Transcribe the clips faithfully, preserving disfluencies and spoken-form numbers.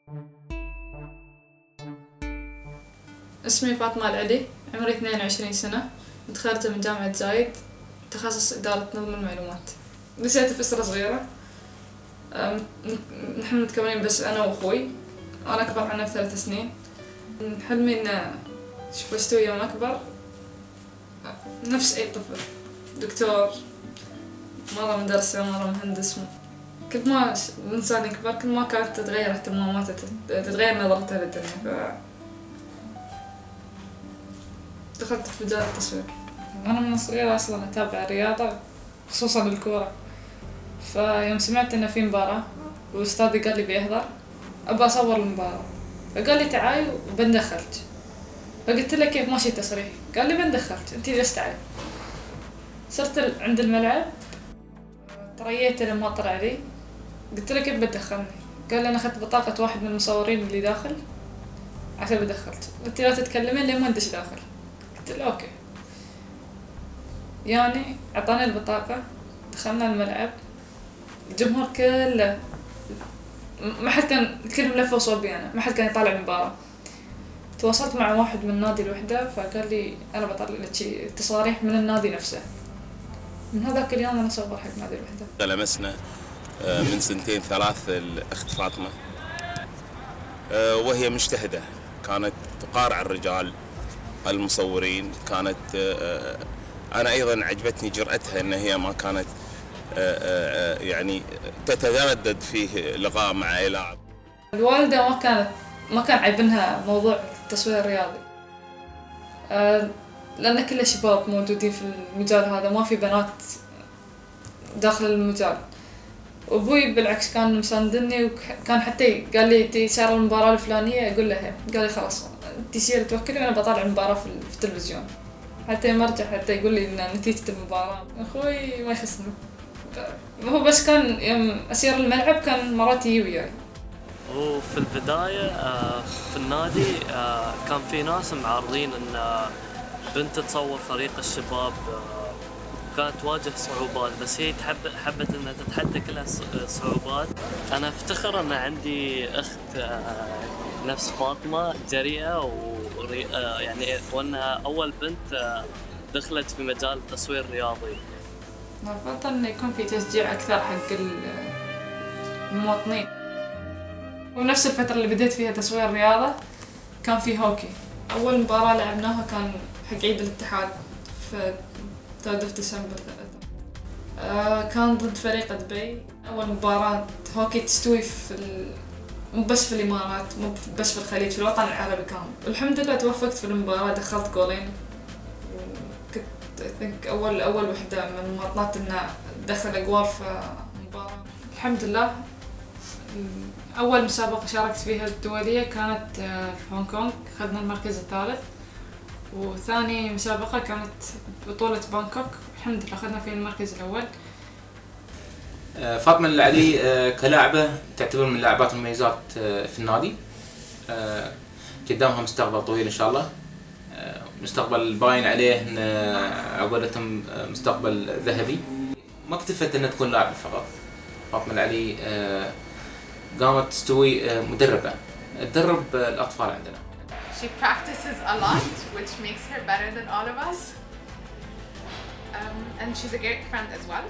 اسمي فاطمة العلي، عمري اثنين وعشرين سنة، متخرجة من جامعة زايد، تخصص إدارة نظم المعلومات. نشأت في أسرة صغيرة، نحن متكونين بس أنا وأخوي، وأنا أكبر عنه بثلاث سنين. حلمي إن شو بستوي يوم أكبر نفس أي طفل، دكتور، مرة مدرسة، مرة مهندس. كل ما الإنسان يكبر كل ما كانت تتغير اهتماماته، تتغير نظرته للدنيا. دخلت في مجال التصوير. أنا من صغيرة أصلاً أتابع الرياضة خصوصاً الكورة، فيوم سمعت إنه في مباراة وأستاذي قال لي بيحضر أبى أصور المباراة، فقال لي تعالي وبندخلت. فقلت له كيف ماشي تصريح؟ قال لي بندخلت أنتي بس تعالي. صرت عند الملعب، تريت لما طلع لي، قلت له كيف بدخلني؟ قال لي أنا أخذت بطاقة واحد من المصورين اللي داخل عشان بدخلت. قلت لا تتكلمين لين ما أنتش داخل. قلت له أوكي. يعني أعطاني البطاقة، دخلنا الملعب، الجمهور كله ما حد كان، كلهم لفوا صوبي أنا، ما حد كان يطالع المباراة. تواصلت مع واحد من نادي الوحدة فقال لي أنا بطلع لك تصاريح من النادي نفسه. من هذاك اليوم أنا أصور حق نادي الوحدة. لمسنا من سنتين ثلاث الأخت فاطمة، وهي مجتهدة، كانت تقارع الرجال المصورين. كانت أنا أيضا عجبتني جرأتها إن هي ما كانت يعني تتردد فيه لقاء مع أي لاعب. الوالدة ما كانت ما كان عيبنها موضوع التصوير الرياضي، لأن كل شباب موجودين في المجال هذا، ما في بنات داخل المجال. وأبوي بالعكس كان مساندني، وكان حتى قال لي تي صار المباراة الفلانية أقول له قال لي خلاص تسير توكلي وأنا بطالع المباراة في التلفزيون، حتى مرجع حتى يقول لي إن نتيجة المباراة. أخوي ما يخصني، هو بس كان يوم أسير الملعب كان مرات يجي وياي. وفي البداية في النادي كان في ناس معارضين إن بنت تصور فريق الشباب، كانت تواجه صعوبات، بس هي تحب حبت إنها تتحدى كل الصعوبات. أنا أفتخر أن عندي أخت نفس فاطمة جريئة، و يعني وأنها أول بنت دخلت في مجال التصوير الرياضي. أفضل إنه يكون في تشجيع أكثر حق المواطنين. ونفس الفترة اللي بديت فيها تصوير الرياضة كان في هوكي. أول مباراة لعبناها كان حق عيد الاتحاد في ثالث ديسمبر ثلاثة. آه كان ضد فريق دبي. أول مباراة هوكي تستوي في ال... مو بس في الإمارات، مو بس في الخليج، في الوطن العربي كامل. الحمد لله توفقت في المباراة، دخلت جولين، وكنت أول أول وحدة من المواطنات إنها تدخل أجوال في مباراة. الحمد لله. أول مسابقة شاركت فيها الدولية كانت في هونغ كونغ، أخذنا المركز الثالث. وثاني مسابقة كانت بطولة بانكوك، الحمد لله أخذنا فيها المركز الأول. فاطمة العلي كلاعبة تعتبر من اللاعبات المميزات في النادي، قدامها مستقبل طويل إن شاء الله، مستقبل باين عليه إن عقولتهم مستقبل ذهبي. ما اكتفت إنها تكون لاعبة فقط، فاطمة العلي قامت تستوي مدربة، تدرب الأطفال عندنا. She practices a lot, which makes her better than all of us. Um, and she's a great friend as well.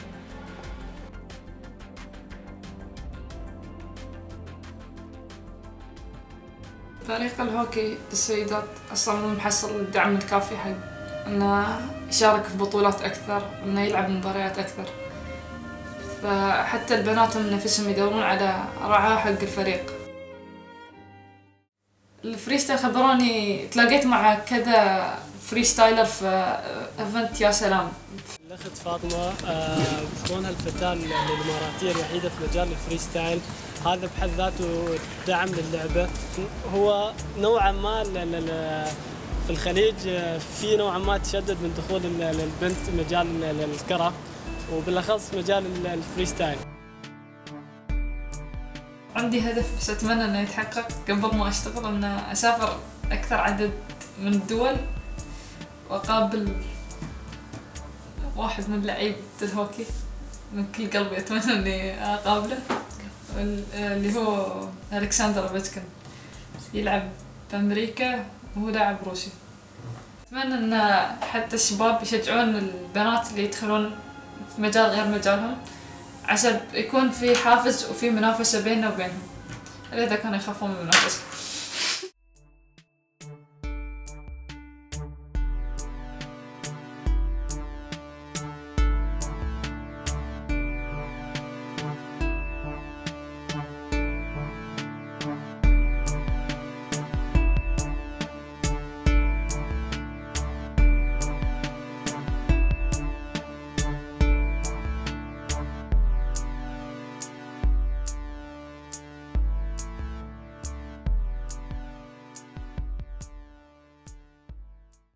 فريق الهوكي للسيدات أصلاً مو محصل الدعم الكافي حق إنه يشارك في بطولات أكثر، إنه يلعب مباريات أكثر. فحتى البنات هم نفسهم يدورون على رعاة حق الفريق. الفريستايل خبروني، تلاقيت مع كذا فريستايلر في ايفنت يا سلام. الأخت فاطمة كونها الفتاة الإماراتية الوحيدة في مجال الفريستايل، هذا بحد ذاته دعم للعبة. هو نوعا ما في الخليج في نوعا ما تشدد من دخول البنت مجال الكرة، وبالأخص مجال الفريستايل. عندي هدف بس أتمنى إنه يتحقق قبل ما أشتغل، إن أسافر أكثر عدد من الدول وأقابل واحد من لعيبة الهوكي من كل قلبي. أتمنى إني أقابله. اللي هو ألكسندر اوفيتشكن يلعب بأمريكا وهو لاعب روسي. أتمنى أن حتى الشباب يشجعون البنات اللي يدخلون في مجال غير مجالهم عشان يكون في حافز وفي منافسة بيننا وبينهم، إلا إذا كانوا يخافون من المنافسة.